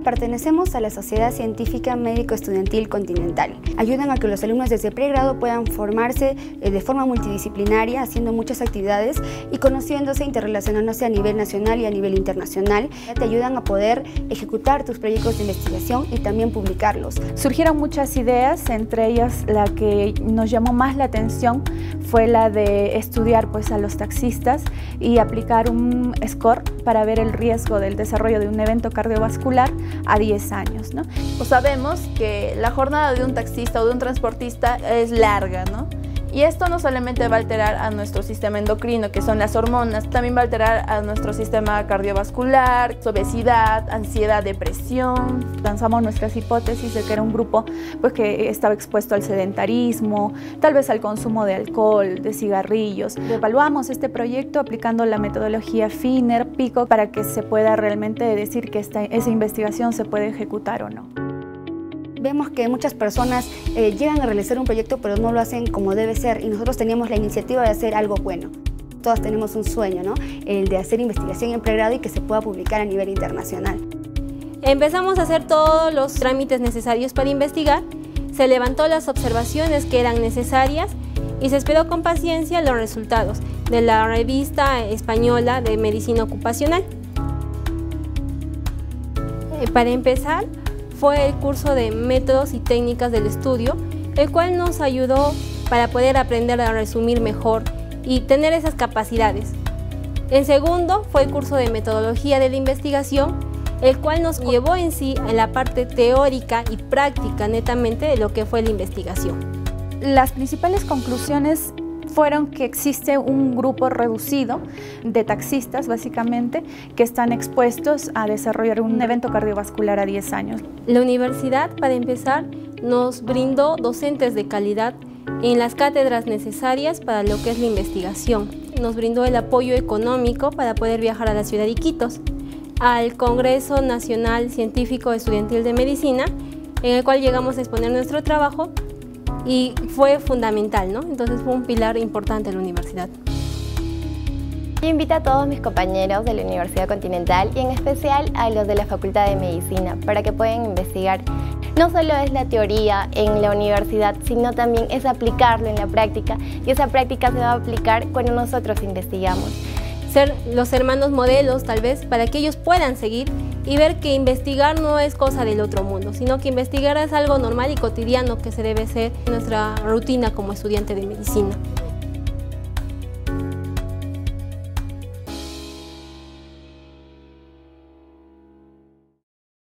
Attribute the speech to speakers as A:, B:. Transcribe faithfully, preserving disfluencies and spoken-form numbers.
A: Pertenecemos a la Sociedad Científica Médico Estudiantil Continental. Ayudan a que los alumnos desde pregrado puedan formarse de forma multidisciplinaria, haciendo muchas actividades y conociéndose, interrelacionándose a nivel nacional y a nivel internacional. Te ayudan a poder ejecutar tus proyectos de investigación y también publicarlos.
B: Surgieron muchas ideas, entre ellas la que nos llamó más la atención fue la de estudiar pues, a los taxistas y aplicar un score para ver el riesgo del desarrollo de un evento cardiovascular a diez años, ¿no?
C: Pues sabemos que la jornada de un taxista o de un transportista es larga, ¿no? Y esto no solamente va a alterar a nuestro sistema endocrino, que son las hormonas, también va a alterar a nuestro sistema cardiovascular, obesidad, ansiedad, depresión.
B: Lanzamos nuestras hipótesis de que era un grupo pues, que estaba expuesto al sedentarismo, tal vez al consumo de alcohol, de cigarrillos. Evaluamos este proyecto aplicando la metodología Finer, Pico, para que se pueda realmente decir que esta, esa investigación se puede ejecutar o no.
A: Vemos que muchas personas eh, llegan a realizar un proyecto pero no lo hacen como debe ser y nosotros teníamos la iniciativa de hacer algo bueno. Todas tenemos un sueño, ¿no? El de hacer investigación en pregrado y que se pueda publicar a nivel internacional.
D: Empezamos a hacer todos los trámites necesarios para investigar, se levantó las observaciones que eran necesarias y se esperó con paciencia los resultados de la revista española de medicina ocupacional. Eh, para empezar, fue el curso de métodos y técnicas del estudio, el cual nos ayudó para poder aprender a resumir mejor y tener esas capacidades. En segundo, fue el curso de metodología de la investigación, el cual nos llevó en sí en la parte teórica y práctica netamente de lo que fue la investigación.
B: Las principales conclusiones fueron que existe un grupo reducido de taxistas, básicamente, que están expuestos a desarrollar un evento cardiovascular a diez años.
D: La universidad, para empezar, nos brindó docentes de calidad en las cátedras necesarias para lo que es la investigación. Nos brindó el apoyo económico para poder viajar a la ciudad de Iquitos, al Congreso Nacional Científico Estudiantil de Medicina, en el cual llegamos a exponer nuestro trabajo, y fue fundamental, ¿no? Entonces fue un pilar importante en la universidad.
E: Yo invito a todos mis compañeros de la Universidad Continental y en especial a los de la Facultad de Medicina para que puedan investigar. No solo es la teoría en la universidad, sino también es aplicarlo en la práctica y esa práctica se va a aplicar cuando nosotros investigamos.
D: Ser los hermanos modelos tal vez para que ellos puedan seguir y ver que investigar no es cosa del otro mundo, sino que investigar es algo normal y cotidiano que se debe hacer en nuestra rutina como estudiante de medicina.